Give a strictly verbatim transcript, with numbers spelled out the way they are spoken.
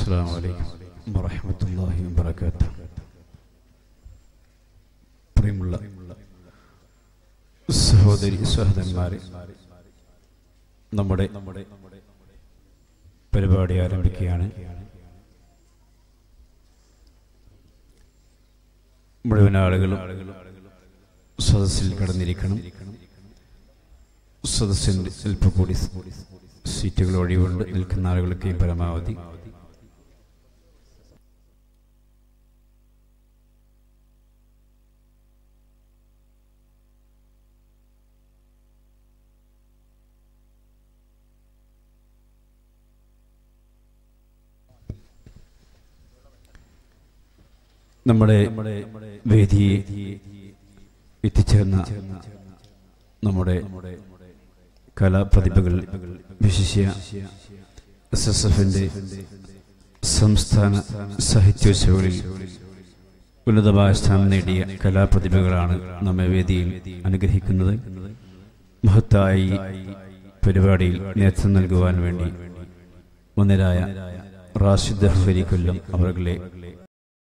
السلام عليكم ورحمة الله وبركاته. പ്രിയമുള്ള സഹോദരി സഹോദരന്മാരെ, നമ്മുടെ പരിപാടി ആരംഭിക്കുകയാണ്. മുഴുവൻ ആളുകളും സദസ്സിൽ കടന്നിരിക്കണം. സദസ്സിൻ്റെ അല്പം കൂടി സീറ്റുകൾ ഒഴിവുണ്ട്. നിൽക്കുന്ന ആളുകൾക്ക് പരമാവധി നമ്മുടെ വേദിയെ എത്തിച്ചേർന്ന നമ്മുടെ കലാപ്രതിഭകൾ, വിശിഷ്യ എസ് എസ് എഫിൻ്റെ സംസ്ഥാന സാഹിത്യോത്സവങ്ങളിൽ ഉന്നതമായ സ്ഥാനം നേടിയ കലാപ്രതിഭകളാണ് നമ്മെ വേദിയിൽ അനുഗ്രഹിക്കുന്നത്. മഹത്തായ ഈ പരിപാടിയിൽ നേതൃത്വം നൽകുവാൻ വേണ്ടി മുന്നിലായ റാഷിദ് ഹരി കൊല്ലം അവരുടെ